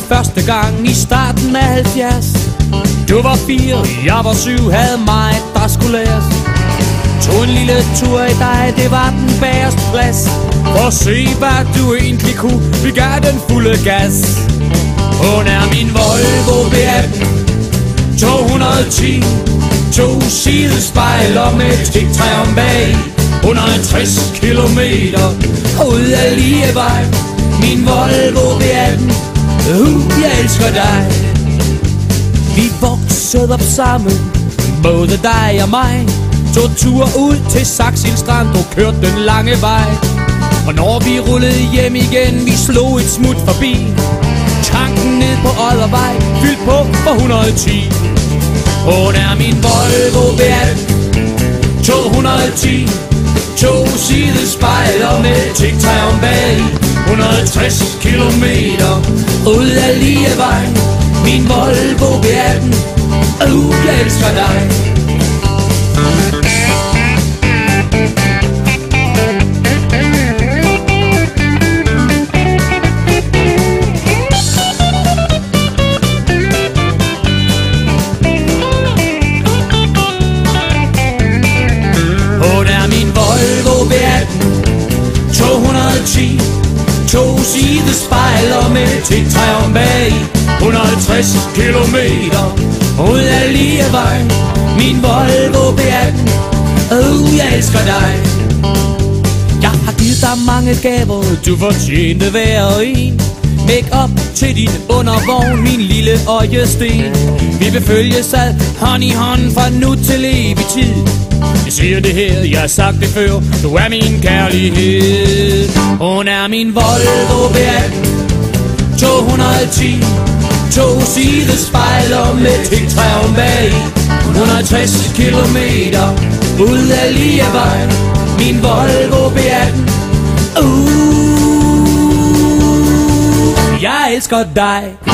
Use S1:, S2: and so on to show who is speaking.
S1: første gang i starten af 70. Du var 4, jeg var 7, havde mig, der skulle læres. Tog en lille tur i dig, det var den bagerste plads. For at se, hvad du egentlig kunne, vi gav den fulde gas. Hun er min Volvo V18 210, 2 sidespejler med tigtræ om bag. 160 kilometer ud af Lievej. Min Volvo V18, jeg elsker dig. Vi voksede op sammen, både dig og mig. Tog tur ud til Saxil Strand og kørte den lange vej. Og når vi rullede hjem igen, vi slog et smut forbi tanken ned på Oddervej, fyldt på for 110. Hun er min Volvo V18 210, 2 sidespejler med tigtræ om bag. 160 kilometer ud af Lievej. Min Volvo V18, jeg elsker dig. Hun er min Volvo V18 210, 2 sidespejler med tigtræ om bag. 150 kilometer ud af Lievej. Min Volvo V18, jeg elsker dig. Jeg har givet dig mange gaver, du fortjente hver en. Make up til din undervogn, min lille øjesten. Vi vil følges ad hånd i hånd fra nu til evig tid. Jeg siger det her, jeg har sagt det før, du er min kærlighed. Hun er min Volvo V18 210, 2 sidespejler med tigtræ om bag. 160 kilometer ud af Lievej. Min Volvo V18, jeg elsker dig.